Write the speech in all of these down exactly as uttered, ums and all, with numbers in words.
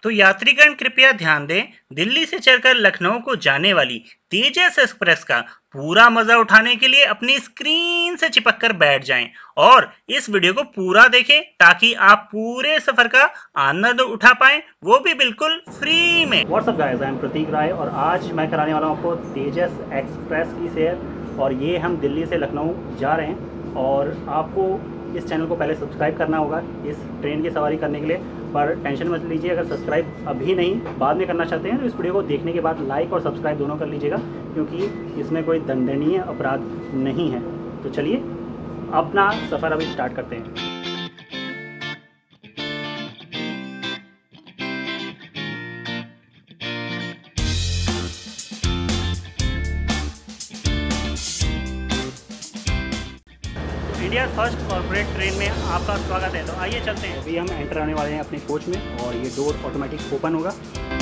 तो यात्रीगण कृपया ध्यान दें, दिल्ली से चलकर लखनऊ को जाने वाली तेजस एक्सप्रेस का पूरा मजा उठाने के लिए अपनी स्क्रीन से चिपक कर बैठ जाएं और इस वीडियो को पूरा देखें ताकि आप पूरे सफर का आनंद उठा पाएं, वो भी बिल्कुल फ्री में। What's up guys, I am Prateek Rai और आज मैं कराने वाला हूं आपको तेजस एक्सप्रेस की सैर और ये हम दिल्ली से लखनऊ जा रहे हैं और आपको इस चैनल को पहले सब्सक्राइब करना होगा इस ट्रेन की सवारी करने के लिए। पर टेंशन मत लीजिए, अगर सब्सक्राइब अभी नहीं बाद में करना चाहते हैं तो इस वीडियो को देखने के बाद लाइक और सब्सक्राइब दोनों कर लीजिएगा, क्योंकि इसमें कोई दंडनीय अपराध नहीं है। तो चलिए अपना सफ़र अभी स्टार्ट करते हैं। इंडिया फर्स्ट कॉर्पोरेट ट्रेन में आपका स्वागत है। तो आइए चलते हैं। अभी हम एंटर आने वाले हैं अपने कोच में और ये डोर ऑटोमेटिक ओपन होगा।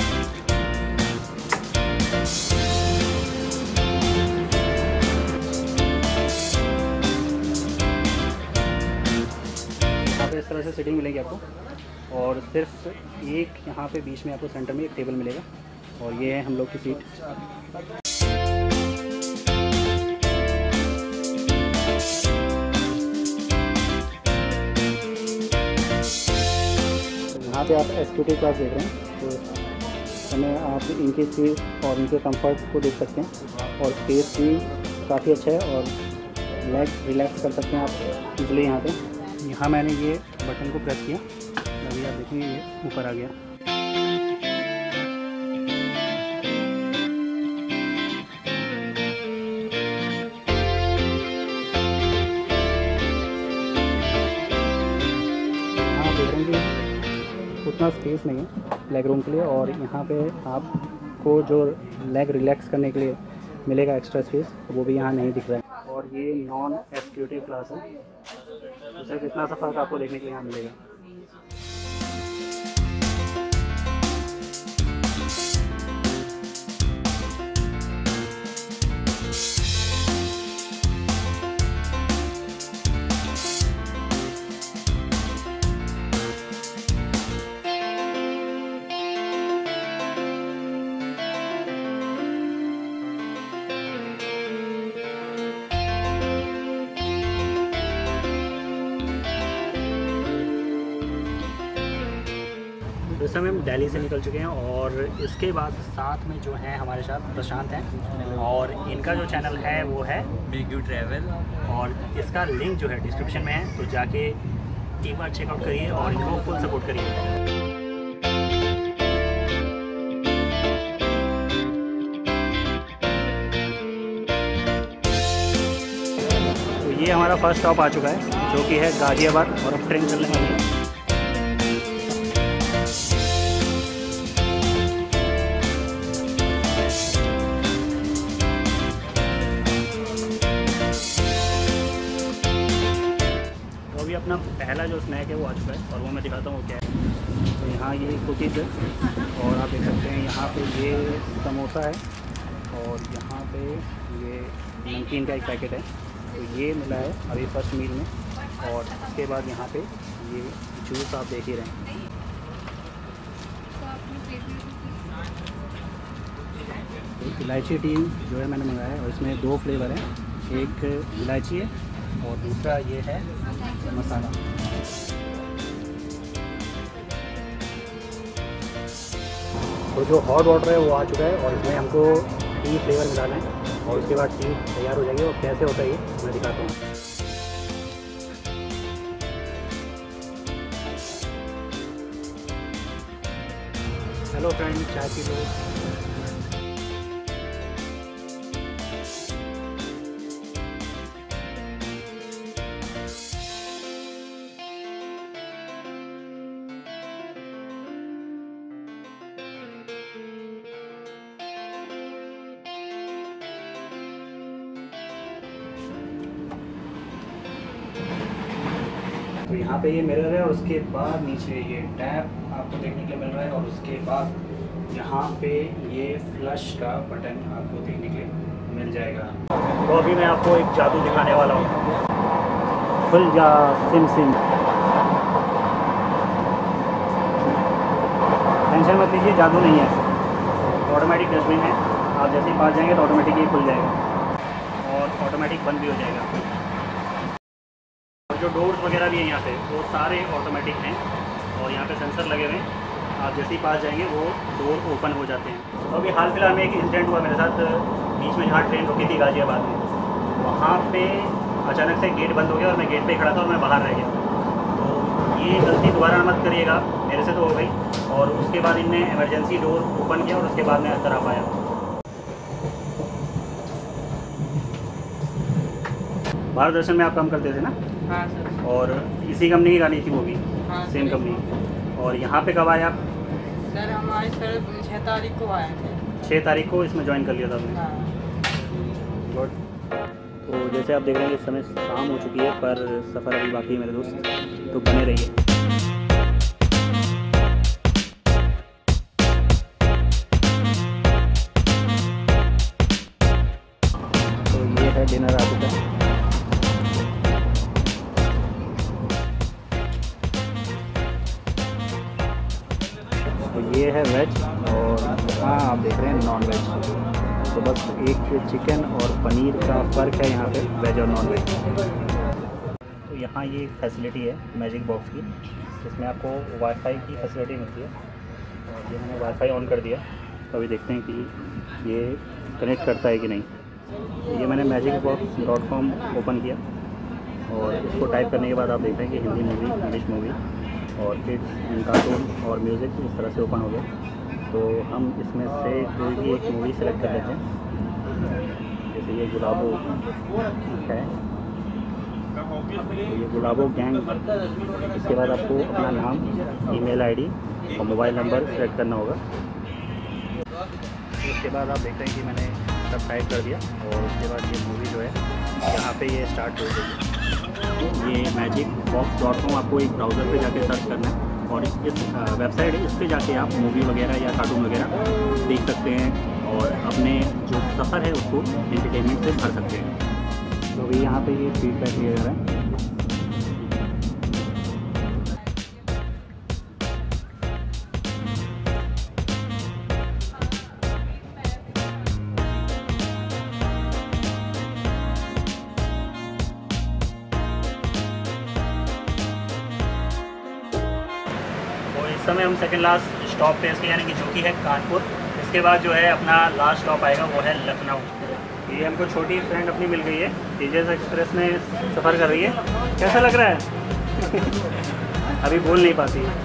यहाँ पे इस तरह से सीटिंग मिलेगी आपको और सिर्फ एक यहाँ पे बीच में आपको सेंटर में एक टेबल मिलेगा और ये है हम लोग की सीट। यहाँ पे आप एग्जीक्यूटिव क्लास देख रहे हैं, तो हमें आप इनकी सीट और इनके कंफर्ट को देख सकते हैं और स्पेस भी काफ़ी अच्छा है और लेग रिलैक्स कर सकते हैं आप इजली। यहाँ पे यहाँ मैंने ये बटन को प्रेस किया, अभी आप देखेंगे ये ऊपर आ गया। हाँ देख रहे हैं उतना स्पेस नहीं है लेग रूम के लिए और यहाँ पे आपको जो लेग रिलैक्स करने के लिए मिलेगा एक्स्ट्रा स्पेस, वो भी यहाँ नहीं दिख रहा है। और ये नॉन एग्जीक्यूटिव क्लास है, तो सिर्फ इतना सा फर्क आपको देखने के लिए यहाँ मिलेगा। तो इस समय हम दिल्ली से निकल चुके हैं और इसके बाद साथ में जो है हमारे साथ प्रशांत हैं और इनका जो चैनल है वो है मेक यू ट्रैवल और इसका लिंक जो है डिस्क्रिप्शन में है, तो जाके एक बार चेकआउट करिए और इनको फुल सपोर्ट करिए। तो ये हमारा फर्स्ट स्टॉप आ चुका है जो कि है गाजियाबाद और अब ट्रेन चलने वाली है। अपना पहला जो स्नैक है वो आ चुका है और वो मैं दिखाता हूँ वो क्या है। तो यहाँ ये कुकीज़ है और आप देख सकते हैं यहाँ पे ये समोसा है और यहाँ पे ये नमकीन का एक पैकेट है। तो ये मिला है अभी फर्स्ट मील में और उसके बाद यहाँ पे ये जूस आप देख ही रहे हैं। तो इलायची टी जो है मैंने मंगाया है और इसमें दो फ्लेवर हैं, एक इलायची है और दूसरा ये है मसाला। तो जो हॉट वाटर है वो आ चुका है और इसमें हमको टी फ्लेवर मिलाना है और उसके बाद टी तैयार हो जाएगी। और कैसे होता है ये मैं दिखाता हूँ। हेलो फ्रेंड, चाय पी लो। तो यहाँ पे ये मिरर है और उसके बाद नीचे ये टैप आपको देखने के लिए मिल रहा है और उसके बाद यहाँ पे ये फ्लश का बटन आपको देखने के लिए मिल जाएगा। तो अभी मैं आपको एक जादू दिखाने वाला हूँ। खुल जा सिम सिम। टेंशन मत लीजिए, जादू नहीं है। ऑटोमेटिक डस्टबिन है, आप जैसे ही पास जाएंगे तो ऑटोमेटिक ये खुल जाएगा और ऑटोमेटिक बंद भी हो जाएगा। और जो डोर्स वगैरह भी हैं यहाँ पे वो सारे ऑटोमेटिक हैं और यहाँ पे सेंसर लगे हुए हैं। आप जैसे ही पास जाएंगे वो डोर ओपन हो जाते हैं। तो अभी हाल फिलहाल में एक इंसिडेंट हुआ मेरे साथ, बीच में जहाँ ट्रेन रुकी थी गाज़ियाबाद में, वहाँ पे अचानक से गेट बंद हो गया और मैं गेट पे खड़ा था और मैं बाहर रह गया। तो ये गलती दोबारा मत करिएगा, मेरे से तो हो गई। और उसके बाद इनने इमरजेंसी डोर ओपन किया और उसके बाद मैं अंदर आ पाया। भारत दर्शन में आप काम करते थे ना? हाँ सर। और इसी कंपनी की गाड़ी थी वो भी? हाँ, सेम कंपनी। और यहाँ पे कब आए आप? सर हम आए सर छः तारीख को आए थे। छः तारीख को इसमें ज्वाइन कर लिया था आपने? हाँ। गुड। तो जैसे आप देख रहे हैं इस समय शाम हो चुकी है, पर सफ़र अभी बाकी है मेरे दोस्त, तो बने रहिए। तो ये है डिनर आ चुका है। तो ये है वेज और हाँ आप देख रहे हैं नॉन वेज। तो बस एक चिकन और पनीर का फ़र्क है यहाँ पे वेज और नॉन वेज। तो यहाँ ये फैसिलिटी है मैजिक बॉक्स की, जिसमें आपको वाईफाई की फैसिलिटी मिलती है। और ये मैंने वाईफाई ऑन कर दिया, तो अभी देखते हैं कि ये कनेक्ट करता है कि नहीं। ये मैंने magic box dot com open किया और इसको टाइप करने के बाद आप देख रहे हैं कि हिंदी मूवी, इंग्लिश मूवी और किड्स, कार्टून और म्यूज़िक इस तरह से ओपन हो गया। तो हम इसमें से कोई भी एक मूवी सेलेक्ट कर लेते हैं। जैसे ये गुलाबो है, तो ये गुलाबो गैंग। इसके बाद आपको अपना नाम, ईमेल आईडी और मोबाइल नंबर सेलेक्ट करना होगा। उसके बाद आप देख रहे हैं कि मैंने सब टाइप कर दिया और उसके बाद ये मूवी जो है यहाँ पे ये स्टार्ट हो गई। ये मैजिक बॉक्स डॉट कॉम आपको एक ब्राउज़र पे जाके सर्च करना है और इस वेबसाइट है, इस पर जाके आप मूवी वगैरह या कार्टून वगैरह देख सकते हैं और अपने जो सफ़र है उसको एंटरटेनमेंट से भर सकते हैं। तो अभी यहाँ पे ये फीडबैक लिया जा रहा है। इस समय हम सेकंड लास्ट स्टॉप पे इसके यानी कि जो कि है कानपुर। इसके बाद जो है अपना लास्ट स्टॉप आएगा वो है लखनऊ। ये हमको छोटी फ्रेंड अपनी मिल गई है, तेजस एक्सप्रेस में सफ़र कर रही है। कैसा लग रहा है? अभी बोल नहीं पाती है,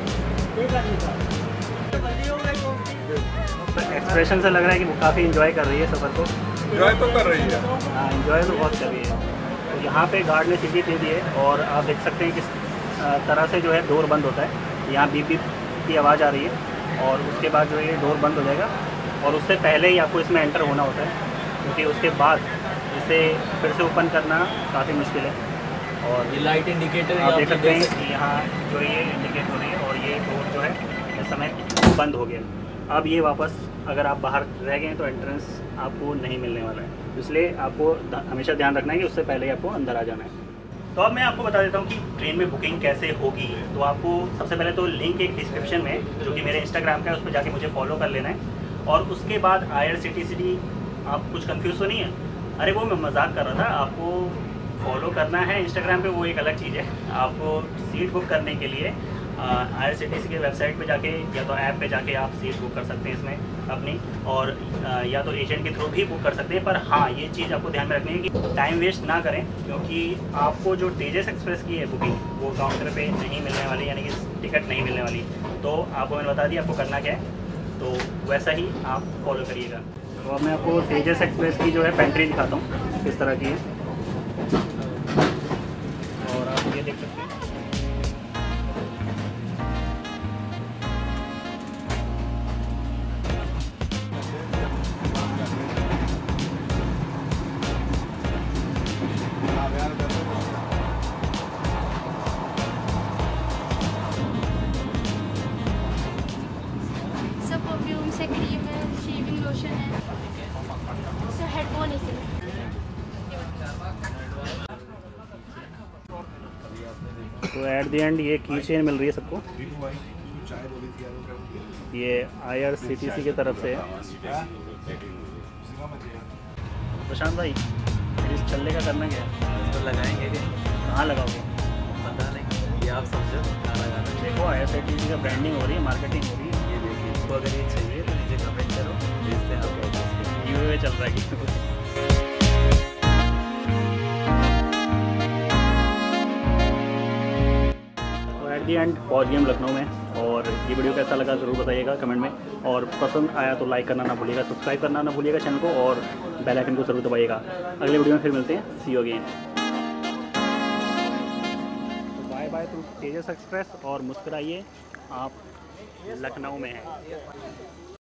एक्सप्रेशन से लग रहा है कि वो काफ़ी इंजॉय कर रही है सफ़र को। इंजॉय तो कर रही है। हाँ, इंजॉय तो बहुत कर रही है। तो यहाँ पे गार्ड ने सीटी दे दी है और आप देख सकते हैं किस तरह से जो है डोर बंद होता है। यहाँ बीप बीप की आवाज़ आ रही है और उसके बाद जो ये डोर बंद हो जाएगा और उससे पहले ही आपको इसमें एंटर होना होता है, क्योंकि उसके बाद इसे फिर से ओपन करना काफ़ी मुश्किल है। और ये लाइट इंडिकेटर आप देख सकते हैं कि यहाँ जो ये इंडिकेट हो रही है और ये डोर जो है इस समय बंद हो गया। अब ये वापस अगर आप बाहर रह गए तो एंट्रेंस आपको नहीं मिलने वाला है, इसलिए आपको हमेशा ध्यान रखना है कि उससे पहले ही आपको अंदर आ जाना है। तो अब मैं आपको बता देता हूँ कि ट्रेन में बुकिंग कैसे होगी। तो आपको सबसे पहले तो लिंक एक डिस्क्रिप्शन में जो कि मेरे इंस्टाग्राम का है उस पर जाके मुझे फॉलो कर लेना है। और उसके बाद I R C T C, आप कुछ कंफ्यूज तो नहीं है? अरे वो मैं मजाक कर रहा था, आपको फॉलो करना है इंस्टाग्राम पे वो एक अलग चीज़ है। आपको सीट बुक करने के लिए I R C T C के वेबसाइट पे जाके या तो ऐप पे जाके आप सीट बुक कर सकते हैं इसमें अपनी, और या तो एजेंट के थ्रू भी बुक कर सकते हैं। पर हाँ, ये चीज़ आपको ध्यान में रखनी है कि टाइम वेस्ट ना करें, क्योंकि आपको जो तेजस एक्सप्रेस की है बुकिंग वो काउंटर पे नहीं मिलने वाली, यानी कि टिकट नहीं मिलने वाली। तो आपको मैंने बता दिया आपको करना क्या है, तो वैसा ही आप फॉलो करिएगा। तो अब मैं आपको तेजस एक्सप्रेस की जो है पेंट्री दिखाता हूँ किस तरह की है, और आप ये देख सकते हैं। परफ्यूम से क्रीम है, शेविंग लोशन है, सर हेडफोन है सर। तो एट द एंड ये की चेन मिल रही है सबको। ये I R C T C की तरफ से है। प्रशांत भाई, इस छल्ले का करना क्या है? तो लगाएंगे कि कहाँ लगाओगे? पता नहीं, ये आप समझो कहाँ लगाना। देखो I R C T C का ब्रांडिंग हो रही है, मार्केटिंग हो रही है। ये देखिए, इसको अगर ये चाहिए तो नीचे कमेंट करो, भेजते हैं आपको एड्रेस पे। गिव अवे चल रहा है किसी को। एट दी एंड पहुँच गए हम लखनऊ में, और ये वीडियो कैसा लगा ज़रूर बताइएगा कमेंट में, और पसंद आया तो लाइक करना ना भूलिएगा, सब्सक्राइब करना ना भूलिएगा चैनल को, और बेल आइकन को ज़रूर दबाइएगा। अगले वीडियो में फिर मिलते हैं। See you again. Bye bye to Tejas express, और मुस्कुराइए, आप लखनऊ में हैं।